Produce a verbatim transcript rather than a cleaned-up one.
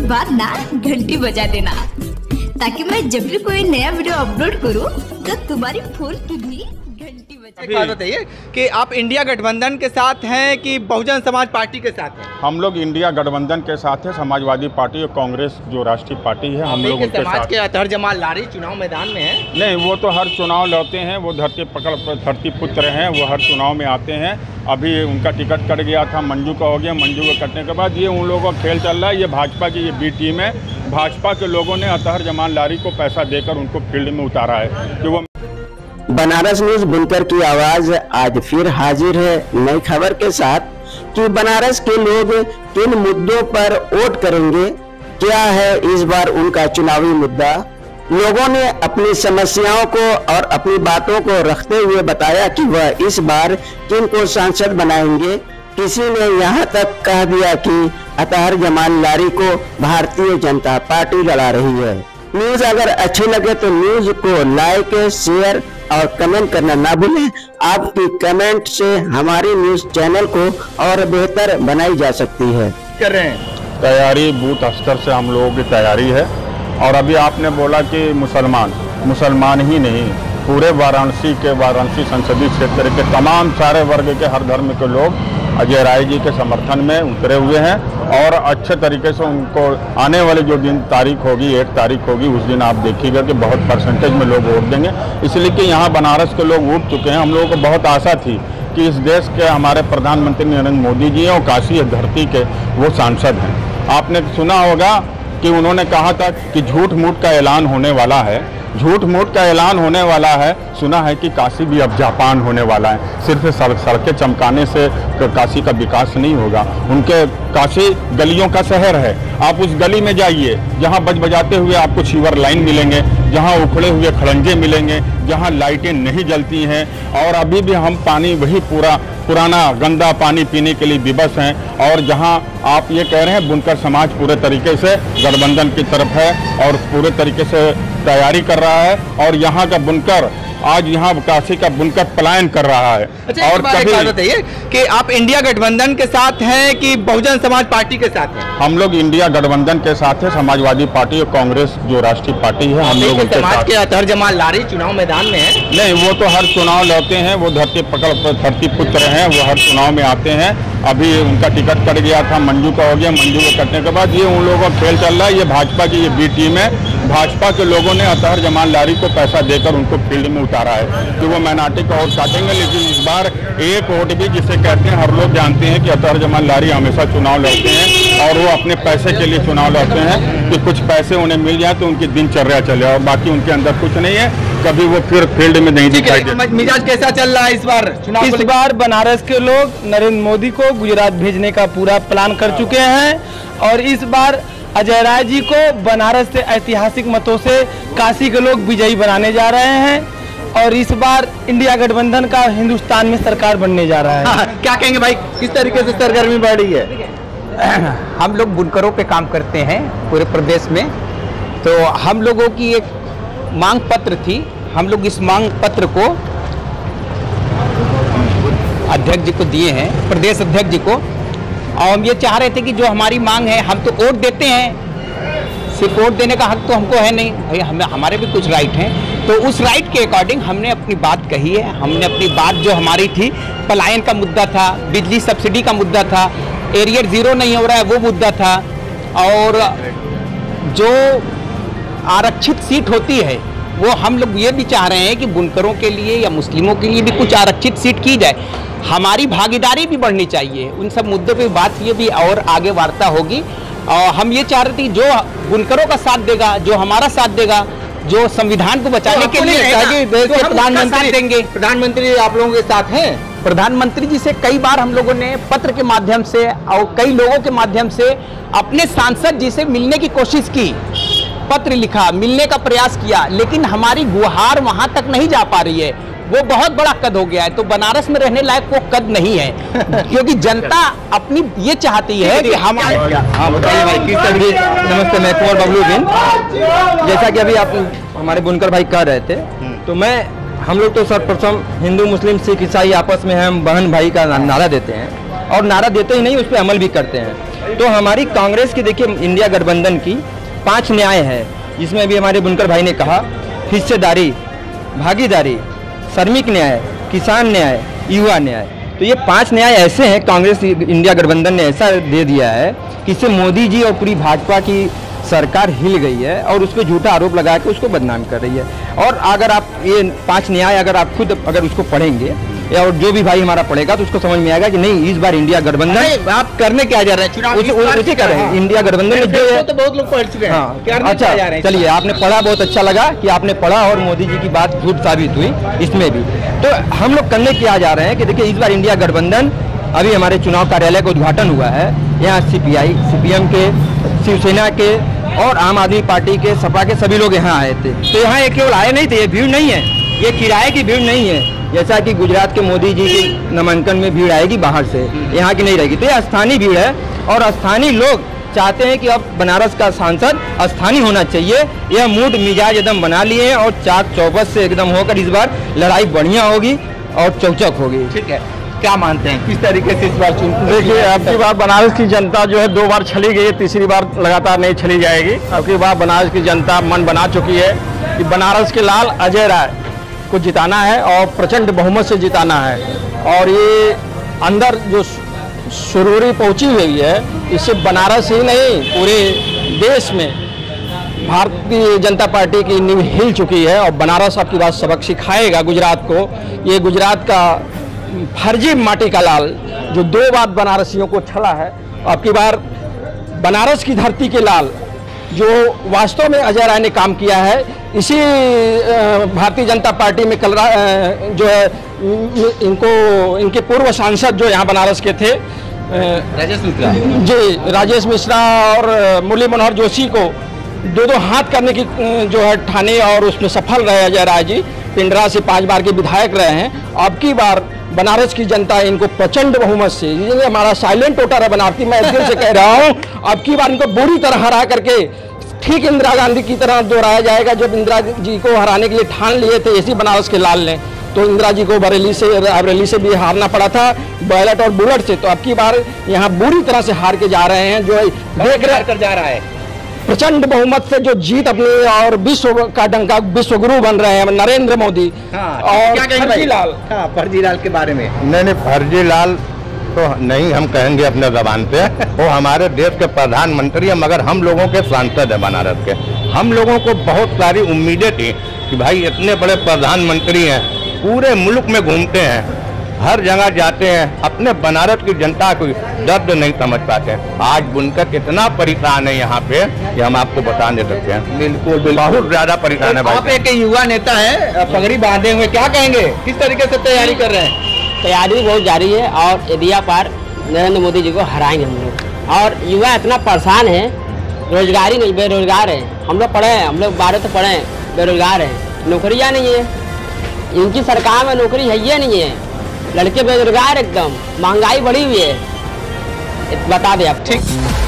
बाद ना घंटी बजा देना, ताकि मैं जब भी कोई नया वीडियो अपलोड करूं तो तुम्हारी फोन की भी घंटी बजा। एक बात बताइए कि आप इंडिया गठबंधन के साथ हैं कि बहुजन समाज पार्टी के साथ हैं? हम लोग इंडिया गठबंधन के साथ है। समाजवादी पार्टी और कांग्रेस जो राष्ट्रीय पार्टी है, हम लोग उनके समाज साथ। के अतहर जमाल लारी चुनाव मैदान में है। नहीं, वो तो हर चुनाव लड़ते हैं, वो धरती पकड़ धरती पुत्र हैं, वो हर चुनाव में आते हैं। अभी उनका टिकट कट गया था, मंजू का हो गया। मंजू का कटने के बाद ये उन लोगों का खेल चल रहा है। ये भाजपा की ये बी टीम है। भाजपा के लोगों ने अतहर जमाल लारी को पैसा देकर उनको फील्ड में उतारा है कि वो। बनारस न्यूज बुनकर की आवाज आज फिर हाजिर है नई खबर के साथ कि बनारस के लोग किन मुद्दों पर वोट करेंगे, क्या है इस बार उनका चुनावी मुद्दा। लोगों ने अपनी समस्याओं को और अपनी बातों को रखते हुए बताया कि वह इस बार किन को सांसद बनाएंगे। किसी ने यहाँ तक कह दिया कि अतहर जमाल लारी को भारतीय जनता पार्टी लड़ा रही है। न्यूज अगर अच्छी लगे तो न्यूज को लाइक, शेयर और कमेंट करना ना भूलें। आपकी कमेंट से हमारी न्यूज चैनल को और बेहतर बनाई जा सकती है। कर रहे हैं तैयारी बूथ स्तर से हम लोगों की तैयारी है। और अभी आपने बोला कि मुसलमान मुसलमान ही नहीं, पूरे वाराणसी के वाराणसी संसदीय क्षेत्र के तमाम सारे वर्ग के हर धर्म के लोग अजय राय जी के समर्थन में उतरे हुए हैं। और अच्छे तरीके से उनको आने वाले जो दिन तारीख होगी, एक तारीख होगी, उस दिन आप देखिएगा कि बहुत परसेंटेज में लोग वोट देंगे। इसलिए कि यहाँ बनारस के लोग उठ चुके हैं। हम लोगों को बहुत आशा थी कि इस देश के हमारे प्रधानमंत्री नरेंद्र मोदी जी और काशी धरती के वो सांसद हैं। आपने सुना होगा कि उन्होंने कहा था कि झूठ मूठ का ऐलान होने वाला है। झूठ मूठ का ऐलान होने वाला है। सुना है कि काशी भी अब जापान होने वाला है। सिर्फ सड़क सड़कें चमकाने से काशी का विकास नहीं होगा। उनके काशी गलियों का शहर है। आप उस गली में जाइए जहां बज बजाते हुए आपको सीवर लाइन मिलेंगे, जहां उखड़े हुए खड़ंजे मिलेंगे, जहां लाइटें नहीं जलती हैं। और अभी भी हम पानी वही पूरा पुराना गंदा पानी पीने के लिए विवश हैं। और जहां आप ये कह रहे हैं बुनकर समाज पूरे तरीके से गठबंधन की तरफ है और पूरे तरीके से तैयारी कर रहा है। और यहाँ का बुनकर आज यहाँ काशी का बुनकर पलायन कर रहा है। अच्छा, और कभी बताइए कि आप इंडिया गठबंधन के साथ हैं कि बहुजन समाज पार्टी के साथ हैं? हम लोग इंडिया गठबंधन के साथ है। समाजवादी पार्टी और कांग्रेस जो राष्ट्रीय पार्टी है, हम लोग उनके समाज साथ। के अतहर जमाल लारी चुनाव मैदान में है। नहीं, वो तो हर चुनाव लड़ते हैं, वो धरती पकड़ धरती पुत्र हैं, वो हर चुनाव में आते हैं। अभी उनका टिकट कट गया था, मंजू का हो गया। मंजू का कटने के बाद ये उन लोगों का खेल चल रहा है। ये भाजपा की ये बी टीम है। भाजपा के लोगों ने अतहर जमाल लारी को पैसा देकर उनको फील्ड में उतारा है कि वो माइनॉरिटी का वोट काटेंगे। लेकिन इस बार एक वोट भी जिसे कहते हैं, हर लोग जानते हैं कि अतहर जमाल लारी हमेशा चुनाव लड़ते हैं और वो अपने पैसे के लिए चुनाव लड़ते हैं कि कुछ पैसे उन्हें मिल जाए तो उनकी दिनचर्या चले, और बाकी उनके अंदर कुछ नहीं है। कभी वो फिर फील्ड में नहीं दिखाई देते। मिजाज कैसा चल रहा है इस बार चुनाव? इस बार बनारस के लोग नरेंद्र मोदी को गुजरात भेजने का पूरा प्लान कर चुके हैं। और इस बार अजय राय जी को बनारस से ऐतिहासिक मतों से काशी के लोग विजयी बनाने जा रहे हैं। और इस बार इंडिया गठबंधन का हिंदुस्तान में सरकार बनने जा रहा है। हाँ, क्या कहेंगे भाई, किस तरीके से सरगर्मी बढ़ रही है? हम लोग बुनकरों पे काम करते हैं पूरे प्रदेश में। तो हम लोगों की एक मांग पत्र थी। हम लोग इस मांग पत्र को अध्यक्ष जी को दिए हैं, प्रदेश अध्यक्ष जी को। और हम ये चाह रहे थे कि जो हमारी मांग है, हम तो वोट देते हैं, सिर्फ वोट देने का हक तो हमको है नहीं भाई, हमें हमारे भी कुछ राइट हैं। तो उस राइट के अकॉर्डिंग हमने अपनी बात कही है। हमने अपनी बात जो हमारी थी, पलायन का मुद्दा था, बिजली सब्सिडी का मुद्दा था, एरियर जीरो नहीं हो रहा है वो मुद्दा था, और जो आरक्षित सीट होती है वो हम लोग ये भी चाह रहे हैं कि बुनकरों के लिए या मुस्लिमों के लिए भी कुछ आरक्षित सीट की जाए। हमारी भागीदारी भी बढ़नी चाहिए। उन सब मुद्दों पे बात ये भी और आगे वार्ता होगी। और हम ये चाह रहे थे जो बुनकरों का साथ देगा, जो हमारा साथ देगा, जो संविधान को बचाने तो के लिए देश के प्रधानमंत्री देंगे। प्रधानमंत्री आप लोगों के साथ हैं। प्रधानमंत्री जी से कई बार हम लोगों ने पत्र के माध्यम से और कई लोगों के माध्यम से अपने सांसद जी से मिलने की कोशिश की, पत्र लिखा, मिलने का प्रयास किया, लेकिन हमारी गुहार वहां तक नहीं जा पा रही है। वो बहुत बड़ा कद हो गया है। तो बनारस में रहने लायक वो कद नहीं है क्योंकि जनता अपनी ये चाहती है कि हम। हाँ बताइए भाई, किस तरीके। नमस्ते, मैं कुंवर बबलू बिन। जैसा कि अभी आप हमारे बुनकर भाई कह रहे थे, तो मैं हम लोग तो सर्वप्रथम हिंदू मुस्लिम सिख ईसाई आपस में हम बहन भाई का नारा देते हैं। और नारा देते ही नहीं, उस पर अमल भी करते हैं। तो हमारी कांग्रेस की देखिए इंडिया गठबंधन की पांच न्याय है, जिसमें अभी हमारे बुनकर भाई ने कहा हिस्सेदारी, भागीदारी, श्रमिक न्याय, किसान न्याय, युवा न्याय। तो ये पांच न्याय ऐसे हैं, कांग्रेस इंडिया गठबंधन ने ऐसा दे दिया है कि इससे मोदी जी और पूरी भाजपा की सरकार हिल गई है और उस पर झूठा आरोप लगा के उसको बदनाम कर रही है। और अगर आप ये पांच न्याय अगर आप खुद अगर उसको पढ़ेंगे या और जो भी भाई हमारा पढ़ेगा तो उसको समझ में आएगा कि नहीं, इस बार इंडिया गठबंधन आप करने क्या जा रहे हैं? चुनाव उसी कर रहे हैं। इंडिया गठबंधन में जो है तो बहुत लोग पढ़ चुके हैं। हाँ, करने अच्छा, क्या जा रहे हैं? चलिए आपने पढ़ा, बहुत अच्छा लगा कि आपने पढ़ा और मोदी जी की बात झूठ साबित हुई इसमें भी। तो हम लोग करने क्या जा रहे हैं कि देखिए इस बार इंडिया गठबंधन, अभी हमारे चुनाव कार्यालय का उद्घाटन हुआ है, यहाँ सीपीआई, सीपीएम के, शिवसेना के और आम आदमी पार्टी के, सपा के सभी लोग यहाँ आए थे। तो यहाँ ये केवल आए नहीं थे, ये भीड़ नहीं है, ये किराए की भीड़ नहीं है, जैसा कि गुजरात के मोदी जी के नामांकन में भीड़ आएगी बाहर से, यहाँ की नहीं रहेगी। तो ये स्थानीय भीड़ है और स्थानीय लोग चाहते हैं कि अब बनारस का सांसद स्थानीय होना चाहिए। यह मूड मिजाज एकदम बना लिए हैं और चाक चौबस से एकदम होकर इस बार लड़ाई बढ़िया होगी और चौचक होगी। ठीक है, क्या मानते हैं किस तरीके से इस बार चुनाव? देखिए, अब की बार बनारस की जनता जो है दो बार छली गई है, तीसरी बार लगातार नहीं छली जाएगी। अब की बार बनारस की जनता मन बना चुकी है कि बनारस के लाल अजय राय को जिताना है और प्रचंड बहुमत से जिताना है। और ये अंदर जो सुरूरी पहुंची हुई है, इससे बनारस ही नहीं पूरे देश में भारतीय जनता पार्टी की नींव हिल चुकी है। और बनारस आपकी बात सबक सिखाएगा गुजरात को। ये गुजरात का फर्जी माटी का लाल जो दो बार बनारसियों को छला है, आपकी बार बनारस की धरती के लाल जो वास्तव में अजय राय ने काम किया है। इसी भारतीय जनता पार्टी में कल जो है इनको इनके पूर्व सांसद जो यहाँ बनारस के थे राजेश मिश्रा जी, राजेश मिश्रा और मुरली मनोहर जोशी को दो दो हाथ करने की जो है ठाने और उसमें सफल रहे अजय राय जी। पिंडरा से पांच बार के विधायक रहे हैं। अब की बार बनारस की जनता इनको प्रचंड बहुमत से, ये हमारा साइलेंट वोटर है बनारसी, मैं दिल से कह रहा हूँ, अब की बार इनको बुरी तरह हरा करके ठीक इंदिरा गांधी की तरह दोहराया जाएगा। जब इंदिरा जी को हराने के लिए ठान लिए थे इसी बनारस के लाल ने, तो इंदिरा जी को बरेली से बरेली से भी हारना पड़ा था, बैलेट और बुलेट से। तो अब की बार यहाँ बुरी तरह से हार के जा रहे हैं। जो देख रहे कर जा रहा है प्रचंड बहुमत से जो जीत अपने और विश्व का डंका विश्व गुरु बन रहे हैं नरेंद्र मोदी। हाँ, और क्या कहेंगे फर्जी लाल। हाँ, फर्जी लाल के बारे में नहीं नहीं फर्जी लाल तो नहीं हम कहेंगे अपने जबान पे। वो हमारे देश के प्रधानमंत्री हैं, मगर हम लोगों के सांसद हैं बनारस के। हम लोगों को बहुत सारी उम्मीदें थी कि भाई इतने बड़े प्रधानमंत्री हैं, पूरे मुल्क में घूमते हैं, हर जगह जाते हैं, अपने बनारस की जनता को दर्द नहीं समझ पाते। आज बुनकर इतना परेशान है यहाँ पे कि हम आपको बता नहीं सकते हैं। बिल्कुल बिल्कुल बहुत ज्यादा परेशान है भाई। आप एक युवा नेता है, पगड़ी बांधे हुए, क्या कहेंगे किस तरीके से तैयारी कर रहे हैं? तैयारी बहुत जारी है और इंडिया पार नरेंद्र मोदी जी को हराएंगे हम लोग। और युवा इतना परेशान है, रोजगारी नहीं, बेरोजगार है। हम लोग पढ़े हैं, हम लोग बारह तो पढ़े हैं, बेरोजगार है, नौकरियाँ नहीं है। इनकी सरकार में नौकरी है ही नहीं है, लड़के बेरोजगार एकदम, महंगाई बढ़ी हुई है। बता दें आप। ठीक।